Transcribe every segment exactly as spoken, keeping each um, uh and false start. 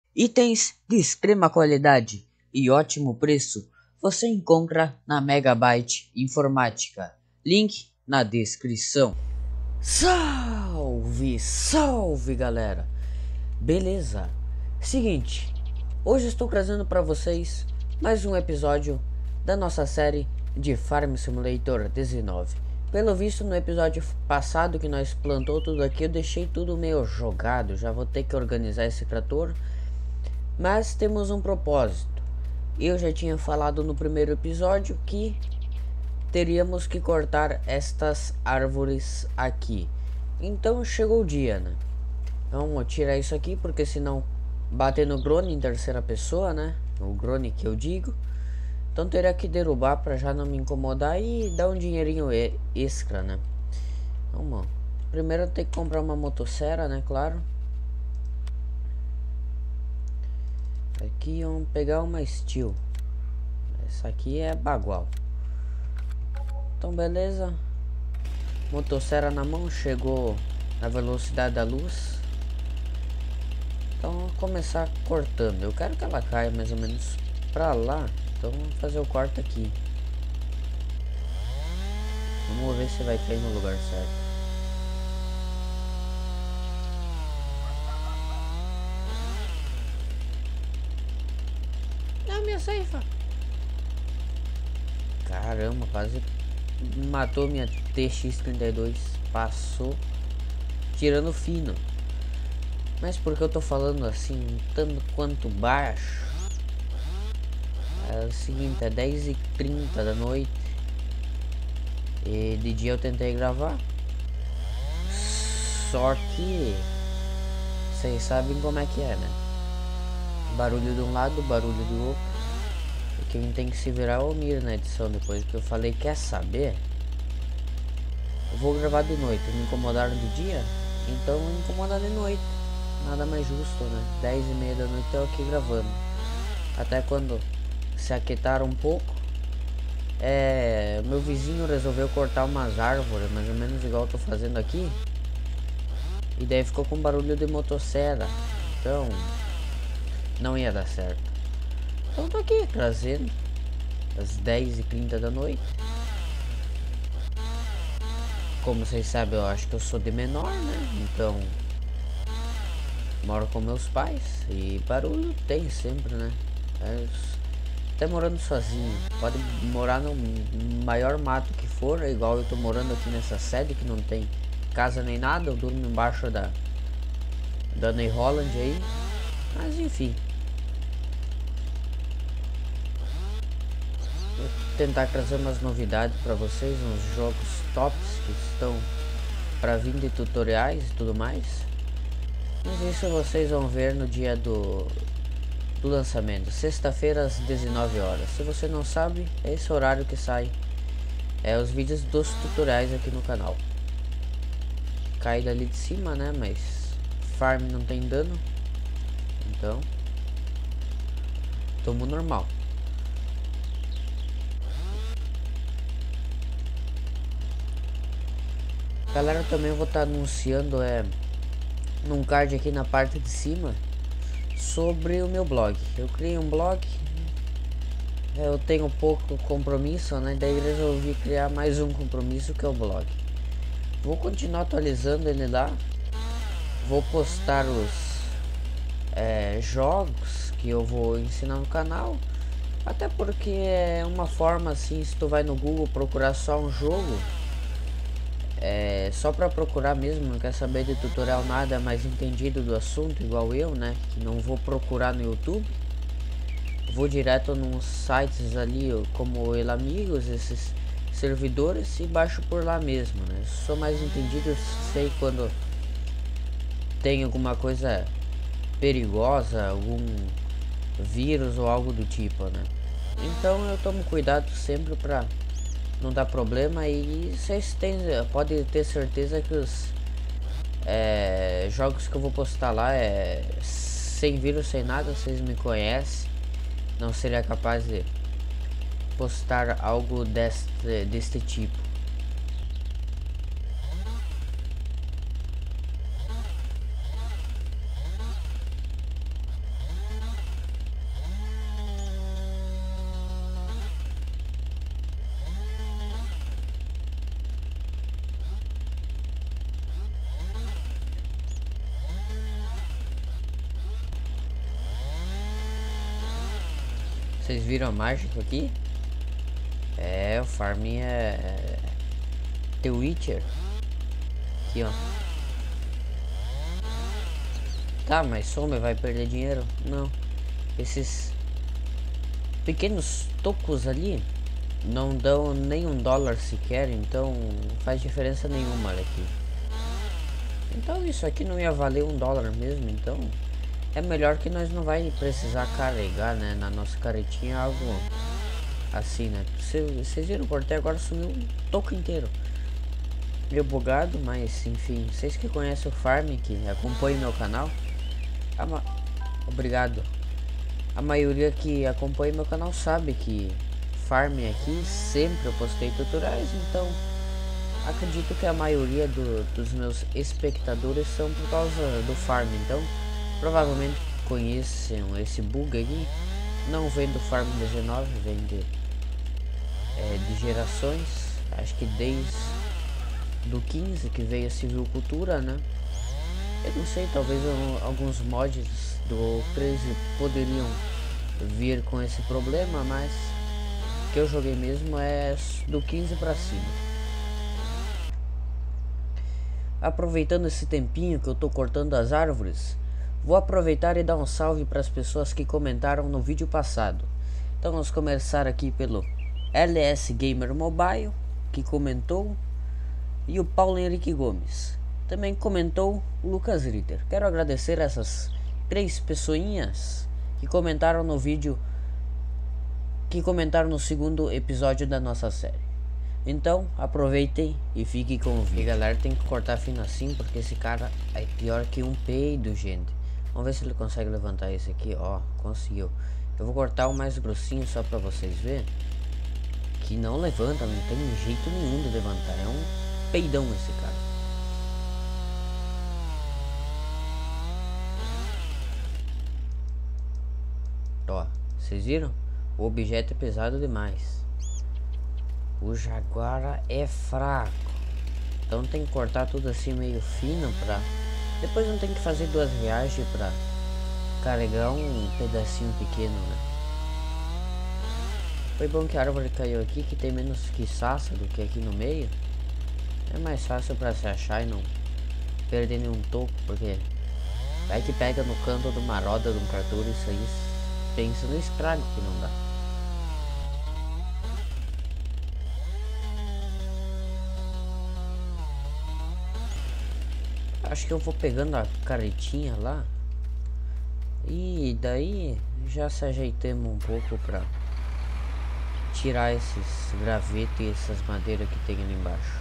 Itens de extrema qualidade e ótimo preço você encontra na Megabyte Informática. Link na descrição. Salve, salve galera! Beleza? Seguinte, hoje estou trazendo para vocês mais um episódio da nossa série de Farm Simulator dezenove. Pelo visto, no episódio passado que nós plantou tudo aqui, eu deixei tudo meio jogado. Já vou ter que organizar esse trator. Mas temos um propósito. Eu já tinha falado no primeiro episódio que teríamos que cortar estas árvores aqui. Então chegou o dia, né? Vamos tirar isso aqui, porque senão bater no Grone em terceira pessoa, né? O Grone que eu digo. Então teria que derrubar para já não me incomodar e dar um dinheirinho extra, né? Vamos. Primeiro eu tenho que comprar uma motosserra, né? Claro. Aqui vamos pegar uma Steel. Essa aqui é bagual. Então beleza. Motosserra na mão, chegou na velocidade da luz. Então vamos começar cortando. Eu quero que ela caia mais ou menos pra lá. Então vamos fazer o corte aqui. Vamos ver se vai cair no lugar certo. Não, minha ceifa. Caramba, quase matou minha T X trinta e dois. Passou tirando fino. Mas por que eu tô falando assim, tanto quanto baixo? É o seguinte, é dez e trinta da noite. E de dia eu tentei gravar. Só que vocês sabem como é que é, né? Barulho de um lado, barulho do outro. E quem tem que se virar é o Mir na edição depois. Que eu falei, quer saber? Eu vou gravar de noite. Me incomodaram de dia? Então me incomodar de noite. Nada mais justo, né? dez e meia da noite eu aqui gravando. Até quando se aquietar um pouco. É, meu vizinho resolveu cortar umas árvores, mais ou menos igual eu tô fazendo aqui. E daí ficou com barulho de motosserra. Então não ia dar certo. Então tô aqui trazendo às dez e trinta da noite. Como vocês sabem, eu acho que eu sou de menor, né? Então moro com meus pais. E barulho tem sempre, né? É, até morando sozinho. Pode morar no maior mato que for. É igual eu tô morando aqui nessa sede que não tem casa nem nada. Eu durmo embaixo da da Ney Holland aí. Mas enfim. Vou tentar trazer umas novidades para vocês, uns jogos tops que estão para vir de tutoriais e tudo mais. Mas isso vocês vão ver no dia do, do lançamento, sexta-feira às dezenove horas. Se você não sabe, é esse horário que sai é, os vídeos dos tutoriais aqui no canal. Cai dali de cima, né? Mas farm não tem dano. Então tomo normal. Galera, também vou estar tá anunciando é, num card aqui na parte de cima sobre o meu blog. Eu criei um blog, eu tenho pouco compromisso, né? Daí resolvi criar mais um compromisso, que é o blog. Vou continuar atualizando ele lá. Vou postar os é, jogos que eu vou ensinar no canal. Até porque é uma forma assim, se tu vai no Google procurar só um jogo, é só para procurar mesmo, não quer saber de tutorial nada, mais entendido do assunto, igual eu, né? Que não vou procurar no YouTube. Vou direto nos sites ali, como o El Amigos, esses servidores, e baixo por lá mesmo, né? Sou mais entendido, sei quando tem alguma coisa perigosa, algum vírus ou algo do tipo, né? Então eu tomo cuidado sempre para não dá problema. E vocês têm, podem ter certeza que os é, jogos que eu vou postar lá é sem vírus, sem nada. Vocês me conhecem, não seria capaz de postar algo deste, deste tipo. Vocês viram a mágica aqui? É, o farm é The Witcher. Aqui, ó. Tá, mas some, vai perder dinheiro? Não. Esses pequenos tocos ali não dão nem um dólar sequer, então não faz diferença nenhuma, olha aqui. Então isso aqui não ia valer um dólar mesmo, então é melhor que nós não vai precisar carregar, né, na nossa caretinha algo assim, né. Vocês viram, cortei agora, sumiu um toco inteiro. Meio bugado, mas enfim, vocês que conhecem o farm, que acompanham meu canal, a ma... obrigado. A maioria que acompanha meu canal sabe que farm aqui sempre eu postei tutoriais, então acredito que a maioria do, dos meus espectadores são por causa do farm, então provavelmente conhecem esse bug aqui. Não vem do farm dezenove, vem de, é, de gerações, acho que desde do quinze que veio a silvicultura, né? Eu não sei, talvez eu, alguns mods do treze poderiam vir com esse problema, mas que eu joguei mesmo é do quinze pra cima. Aproveitando esse tempinho que eu tô cortando as árvores, vou aproveitar e dar um salve para as pessoas que comentaram no vídeo passado. Então vamos começar aqui pelo L S Gamer Mobile, que comentou, e o Paulo Henrique Gomes. Também comentou o Lucas Ritter. Quero agradecer essas três pessoinhas que comentaram no vídeo, que comentaram no segundo episódio da nossa série. Então aproveitem e fiquem com o vídeo. E galera, tem que cortar fino assim, porque esse cara é pior que um peido, gente. Vamos ver se ele consegue levantar esse aqui. Ó, conseguiu. Eu vou cortar o mais grossinho só pra vocês verem que não levanta, não tem jeito nenhum de levantar. É um peidão esse cara. Ó, vocês viram? O objeto é pesado demais. O Jaguara é fraco. Então tem que cortar tudo assim meio fino pra... Depois não tem que fazer duas viagens pra carregar um pedacinho pequeno, né? Foi bom que a árvore caiu aqui, que tem menos quiçaça do que aqui no meio. É mais fácil pra se achar e não perder nenhum toco, porque vai que pega no canto de uma roda de um trator, isso aí pensa no estrago que não dá. Acho que eu vou pegando a caretinha lá e daí já se ajeitemos um pouco pra tirar esses gravetos e essas madeiras que tem ali embaixo.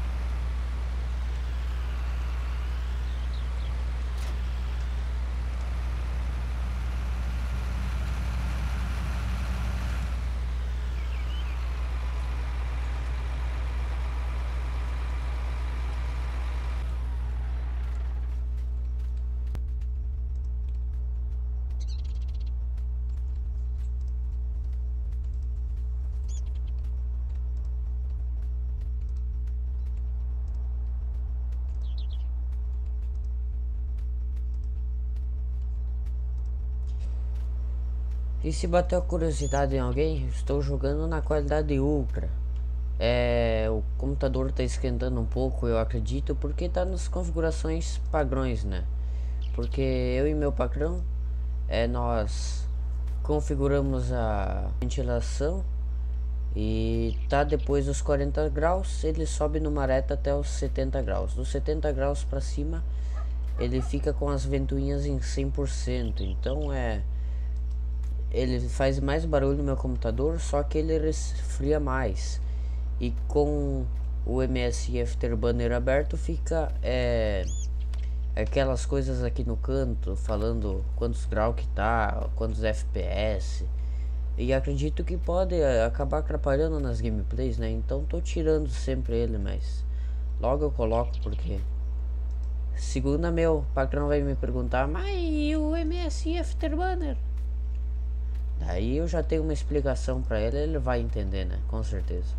E se bater a curiosidade em alguém, estou jogando na qualidade ultra. É, o computador está esquentando um pouco, eu acredito, porque está nas configurações padrões, né? Porque eu e meu patrão, é, nós configuramos a ventilação e tá depois dos quarenta graus, ele sobe numa reta até os setenta graus. Dos setenta graus para cima, ele fica com as ventoinhas em cem por cento. Então é... ele faz mais barulho no meu computador, só que ele resfria mais. E com o M S I Afterburner aberto fica é, aquelas coisas aqui no canto falando quantos graus que tá, quantos F P S. E acredito que pode acabar atrapalhando nas gameplays, né? Então tô tirando sempre ele, mas logo eu coloco, porque segunda meu patrão vai me perguntar: mas e o M S I Afterburner? Daí eu já tenho uma explicação pra ele, ele vai entender, né? Com certeza.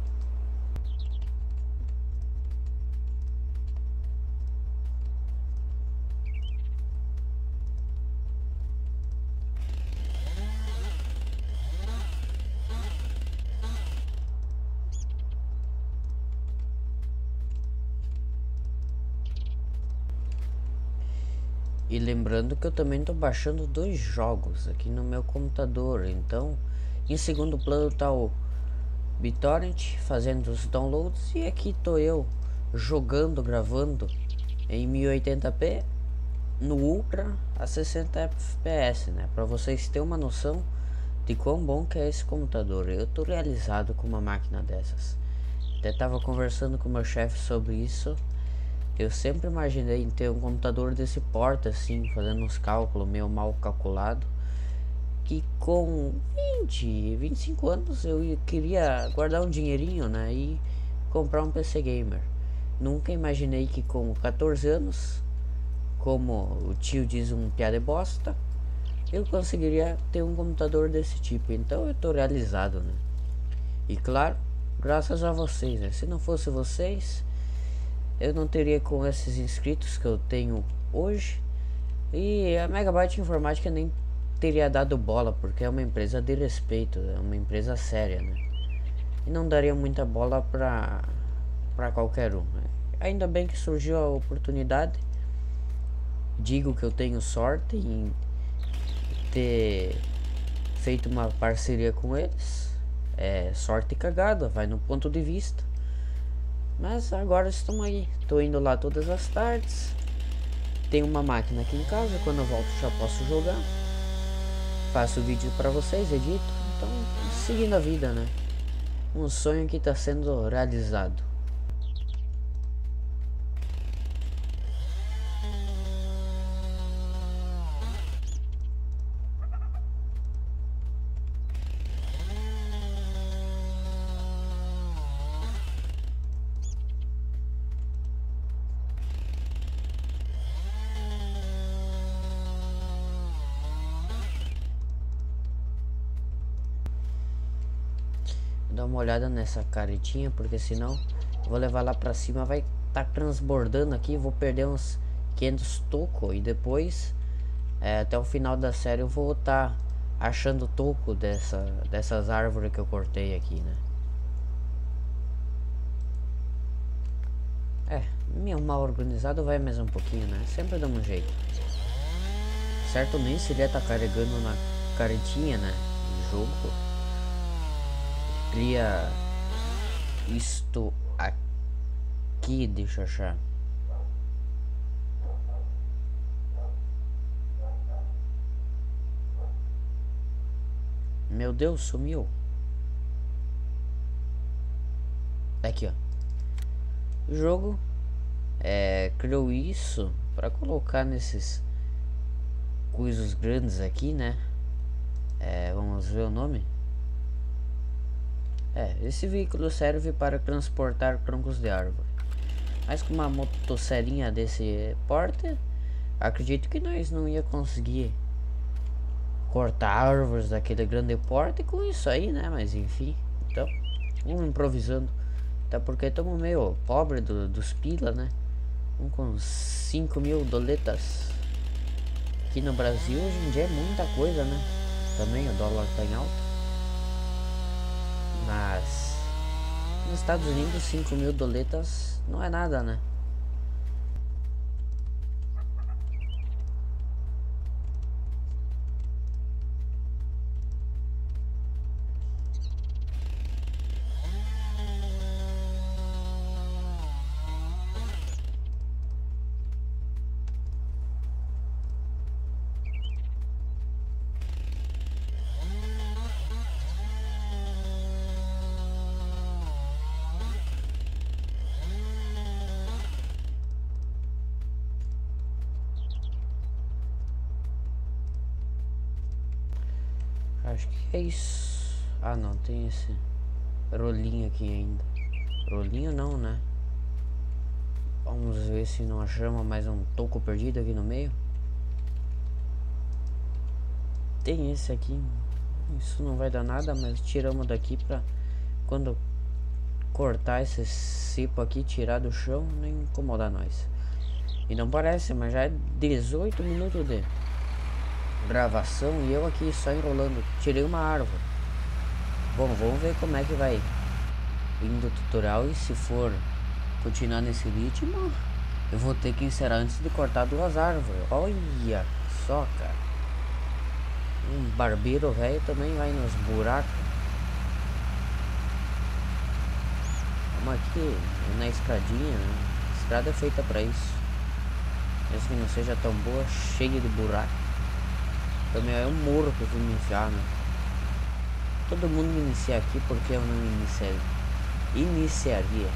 E lembrando que eu também tô baixando dois jogos aqui no meu computador. Então, em segundo plano tá o BitTorrent fazendo os downloads. E aqui tô eu jogando, gravando em mil e oitenta p no Ultra a sessenta F P S, né? Pra vocês terem uma noção de quão bom que é esse computador. Eu tô realizado com uma máquina dessas. Até tava conversando com meu chefe sobre isso. Eu sempre imaginei em ter um computador desse porte assim, fazendo uns cálculos meio mal calculado, que com vinte, vinte e cinco anos eu queria guardar um dinheirinho, né, e comprar um P C gamer. Nunca imaginei que com quatorze anos, como o tio diz, um piada de bosta, eu conseguiria ter um computador desse tipo. Então eu tô realizado, né? E claro, graças a vocês, né? Se não fosse vocês, eu não teria com esses inscritos que eu tenho hoje. E a Megabyte Informática nem teria dado bola, porque é uma empresa de respeito, é uma empresa séria, né? E não daria muita bola pra, pra qualquer um, né? Ainda bem que surgiu a oportunidade. Digo que eu tenho sorte em ter feito uma parceria com eles. É sorte cagada, vai no ponto de vista. Mas agora estamos aí. Tô indo lá todas as tardes. Tem uma máquina aqui em casa. Quando eu volto já posso jogar. Faço vídeo pra vocês, edito. Então, seguindo a vida, né? Um sonho que tá sendo realizado. Dá uma olhada nessa caretinha, porque senão eu vou levar lá pra cima, vai tá transbordando aqui, vou perder uns quinhentos toco. E depois é, até o final da série eu vou estar tá achando toco dessa, dessas árvores que eu cortei aqui, né? É, meio mal organizado vai mais um pouquinho, né? Sempre dá um jeito. Certo, nem seria estar tá carregando na caretinha, né? Do jogo. Cria isto aqui, deixa eu achar. Meu Deus, sumiu. Aqui, ó. O jogo é, criou isso para colocar nesses coisas grandes aqui, né? É, vamos ver o nome. É, esse veículo serve para transportar troncos de árvore. Mas com uma motosserinha desse porte, acredito que nós não ia conseguir cortar árvores daquele grande porte com isso aí, né? Mas enfim, então vamos improvisando. Até porque estamos meio pobre do, dos pila, né? Vamos com cinco mil doletas. Aqui no Brasil hoje em dia é muita coisa, né? Também o dólar tá em alta. Mas nos Estados Unidos cinco mil doletas não é nada, né? Acho que é isso. Ah, não, tem esse rolinho aqui ainda. Rolinho não, né? Vamos ver se não achamos mais um toco perdido aqui no meio. Tem esse aqui. Isso não vai dar nada, mas tiramos daqui pra quando cortar esse cepo aqui, tirar do chão, nem incomodar nós. E não parece, mas já é dezoito minutos de gravação e eu aqui só enrolando. Tirei uma árvore. Bom, vamos ver como é que vai indo o tutorial. E se for continuar nesse ritmo, Eu vou ter que encerrar antes de cortar duas árvores. Olha só, cara. Um barbeiro velho também vai nos buracos. Vamos aqui na escadinha, né? A estrada é feita pra isso. Mesmo que não seja tão boa, cheia de buraco. Também é um morro que eu fui me enfiar, né? Todo mundo inicia aqui, porque eu não iniciaria. Iniciaria.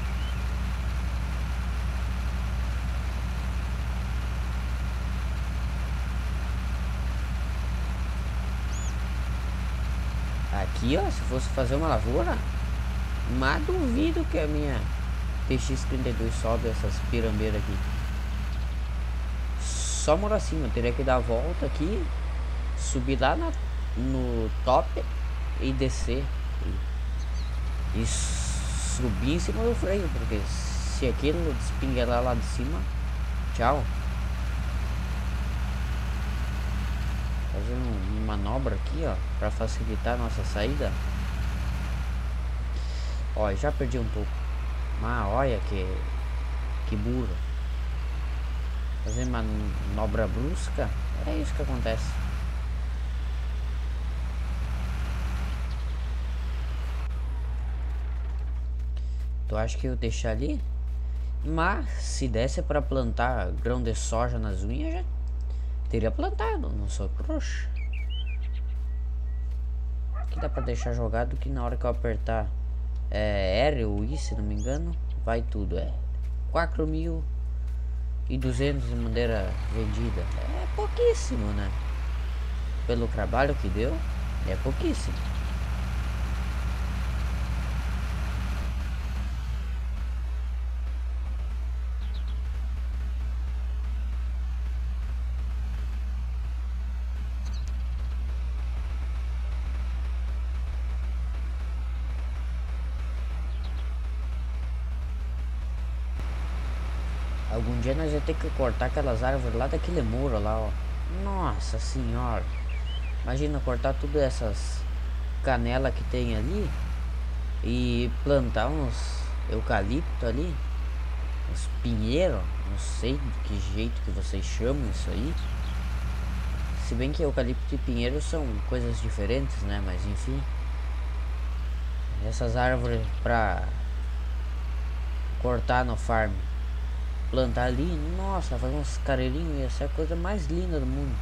Aqui, ó, se fosse fazer uma lavoura, mas duvido que a minha T X trinta e dois sobe essas pirambeiras aqui. Só mora acima, eu teria que dar a volta aqui, subir lá na, no top e descer. E, e subir em cima do freio, porque se aquilo despinguelar lá de cima, tchau. Fazer uma manobra aqui, ó, para facilitar a nossa saída. Ó, já perdi um pouco. Mas olha que que burro. Fazer manobra brusca, é isso que acontece. Tu acha que eu deixar ali? Mas se desse para plantar grão de soja nas unhas, já teria plantado, não sou trouxa. Aqui dá pra deixar jogado que na hora que eu apertar é, R ou I, se não me engano, vai tudo. É quatro mil e duzentos de madeira vendida. É pouquíssimo, né? Pelo trabalho que deu, é pouquíssimo. Algum dia nós vamos ter que cortar aquelas árvores lá daquele muro lá, ó. Nossa senhora. Imagina cortar todas essas canelas que tem ali e plantar uns eucalipto ali, uns pinheiros, não sei de que jeito que vocês chamam isso aí. Se bem que eucalipto e pinheiro são coisas diferentes, né? Mas enfim. Essas árvores pra cortar no farm, plantar ali, nossa, fazer uns careirinhos, ia ser a coisa mais linda do mundo.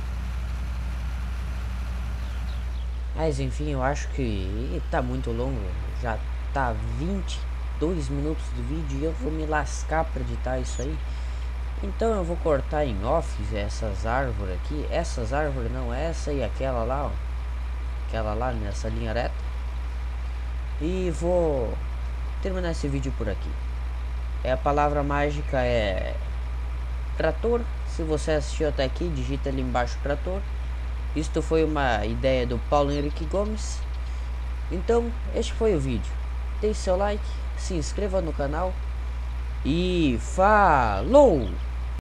Mas enfim, eu acho que tá muito longo, já tá vinte e dois minutos de vídeo e eu vou me lascar pra editar isso aí. Então eu vou cortar em off essas árvores aqui, essas árvores não, essa e aquela lá, ó, aquela lá nessa linha reta, e vou terminar esse vídeo por aqui. É, a palavra mágica é trator. Se você assistiu até aqui, digita ali embaixo trator. Isto foi uma ideia do Paulo Henrique Gomes. Então, este foi o vídeo. Deixe seu like, se inscreva no canal e falou!